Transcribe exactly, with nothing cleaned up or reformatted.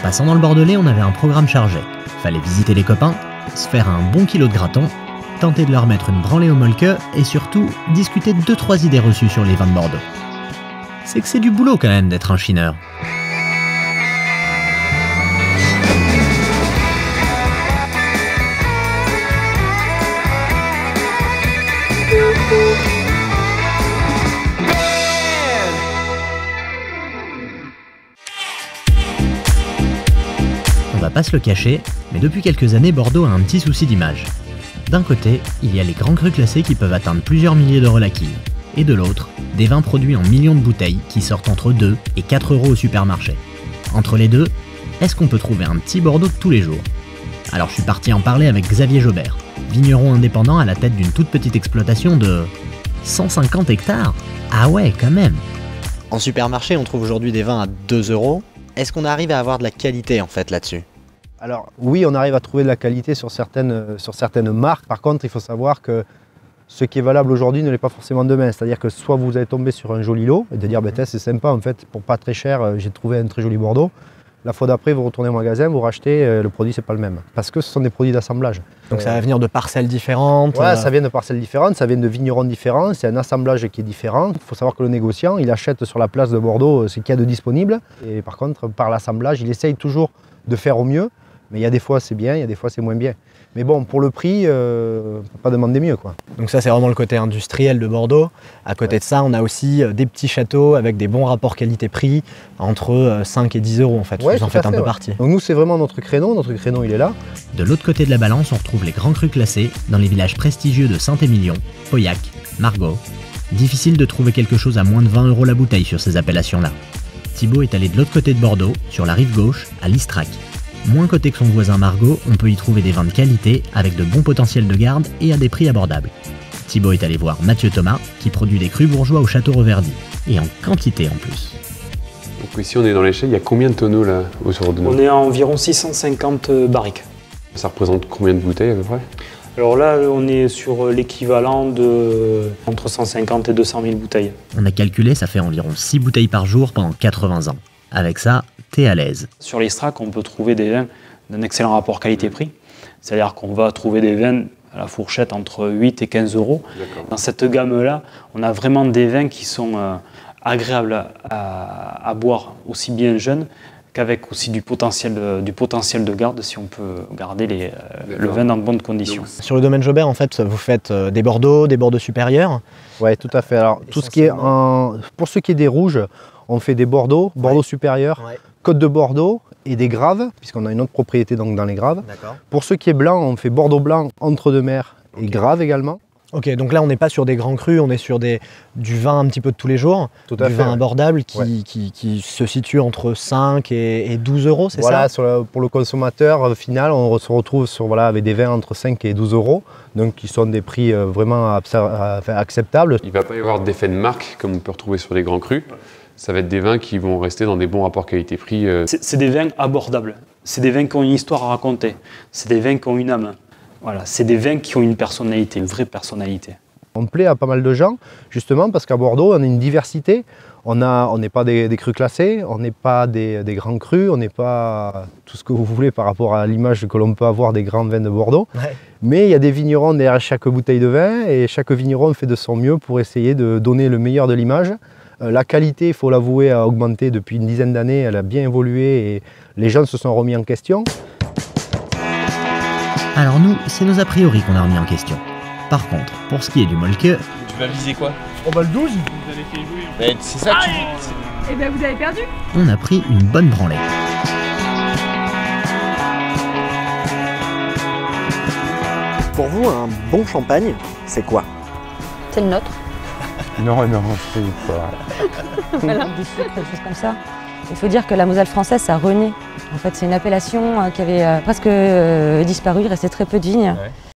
passant dans le Bordelais, on avait un programme chargé. Fallait visiter les copains, se faire un bon kilo de graton, tenter de leur mettre une branlée au molke et surtout discuter de deux trois idées reçues sur les vins de Bordeaux. C'est que c'est du boulot quand même d'être un chineur. On va pas se le cacher, mais depuis quelques années, Bordeaux a un petit souci d'image. D'un côté, il y a les grands crus classés qui peuvent atteindre plusieurs milliers d'euros la quille, et de l'autre, des vins produits en millions de bouteilles qui sortent entre deux et quatre euros au supermarché. Entre les deux, est-ce qu'on peut trouver un petit Bordeaux de tous les jours? Alors je suis parti en parler avec Xavier Jobert, vigneron indépendant à la tête d'une toute petite exploitation de cent cinquante hectares. Ah ouais, quand même. En supermarché, on trouve aujourd'hui des vins à deux euros. Est-ce qu'on arrive à avoir de la qualité en fait là-dessus? Alors oui, on arrive à trouver de la qualité sur certaines, sur certaines marques. Par contre, il faut savoir que ce qui est valable aujourd'hui ne l'est pas forcément demain. C'est-à-dire que soit vous allez tomber sur un joli lot et de dire ben, c'est sympa en fait, pour pas très cher, j'ai trouvé un très joli Bordeaux. La fois d'après, vous retournez au magasin, vous rachetez, euh, le produit c'est pas le même. Parce que ce sont des produits d'assemblage. Donc ça va venir de parcelles différentes? Ouais, euh... ça vient de parcelles différentes, ça vient de vignerons différents, c'est un assemblage qui est différent. Il faut savoir que le négociant, il achète sur la place de Bordeaux ce qu'il y a de disponible. Et par contre, par l'assemblage, il essaye toujours de faire au mieux. Mais il y a des fois c'est bien, il y a des fois c'est moins bien. Mais bon, pour le prix, euh, on ne peut pas demander mieux, quoi. Donc ça, c'est vraiment le côté industriel de Bordeaux. À côté ouais. de ça, on a aussi des petits châteaux avec des bons rapports qualité-prix entre cinq et dix euros en fait. Ouais, vous en faites un fait, peu ouais. partie. Donc nous, c'est vraiment notre créneau. Notre créneau, il est là. De l'autre côté de la balance, on retrouve les grands crus classés dans les villages prestigieux de Saint-Émilion, Pauillac, Margaux. Difficile de trouver quelque chose à moins de vingt euros la bouteille sur ces appellations-là. Thibaut est allé de l'autre côté de Bordeaux, sur la rive gauche, à l'Istrac. Moins coté que son voisin Margaux, on peut y trouver des vins de qualité avec de bons potentiels de garde et à des prix abordables. Thibaut est allé voir Mathieu Thomas qui produit des crus bourgeois au château Reverdy, et en quantité en plus. Donc ici on est dans l'échelle, il y a combien de tonneaux là autour de nous? On est à environ six cent cinquante barriques. Ça représente combien de bouteilles à peu près? Alors là on est sur l'équivalent de entre cent cinquante et deux cent mille bouteilles. On a calculé, ça fait environ six bouteilles par jour pendant quatre-vingts ans. Avec ça, t'es à l'aise. Sur l'Istrac, on peut trouver des vins d'un excellent rapport qualité-prix. C'est-à-dire qu'on va trouver des vins à la fourchette entre huit et quinze euros. Dans cette gamme-là, on a vraiment des vins qui sont euh, agréables à, à, à boire aussi bien jeunes qu'avec aussi du potentiel, de, du potentiel de garde si on peut garder les, euh, le vin dans de bonnes conditions. Donc, sur le domaine Jobert, en fait, vous faites euh, des Bordeaux, des Bordeaux supérieurs? Oui, tout à fait. Alors, tout ce qui est en... Pour ce qui est des rouges, on fait des Bordeaux, Bordeaux ouais. supérieurs, ouais. Côte de Bordeaux et des Graves, puisqu'on a une autre propriété donc dans les Graves. Pour ce qui est blanc, on fait Bordeaux blanc, entre-deux-mers et okay. Graves également. Ok, donc là on n'est pas sur des grands crus, on est sur des, du vin un petit peu de tous les jours, Tout à du fait, vin ouais. abordable qui, ouais. qui, qui se situe entre cinq et, et douze euros, c'est voilà, ça? Voilà, pour le consommateur final, on se retrouve sur, voilà, avec des vins entre cinq et douze euros, donc qui sont des prix vraiment acceptables. Il ne va pas y avoir d'effet de marque comme on peut retrouver sur les grands crus. Ça va être des vins qui vont rester dans des bons rapports qualité-prix. Euh... C'est des vins abordables, c'est des vins qui ont une histoire à raconter, c'est des vins qui ont une âme. Voilà, c'est des vins qui ont une personnalité, une vraie personnalité. On plaît à pas mal de gens, justement parce qu'à Bordeaux, on a une diversité. On n'est pas des, des crus classés, on n'est pas des, des grands crus, on n'est pas tout ce que vous voulez par rapport à l'image que l'on peut avoir des grands vins de Bordeaux. Ouais. Mais il y a des vignerons derrière chaque bouteille de vin et chaque vigneron fait de son mieux pour essayer de donner le meilleur de l'image. La qualité, il faut l'avouer, a augmenté depuis une dizaine d'années, elle a bien évolué et les gens se sont remis en question. Alors nous, c'est nos a priori qu'on a remis en question. Par contre, pour ce qui est du molke... Tu vas viser quoi? On va le douze. Vous allez faire jouer. Mais c'est ça que tu... Eh ben vous avez perdu. On a pris une bonne branlée. Pour vous, un bon champagne, c'est quoi? C'est le nôtre. Non, non, c'est pas. Voilà. Du sucre, des choses comme ça. Il faut dire que la Moselle française, ça renaît. En fait, c'est une appellation qui avait presque disparu, il restait très peu de vignes. Ouais.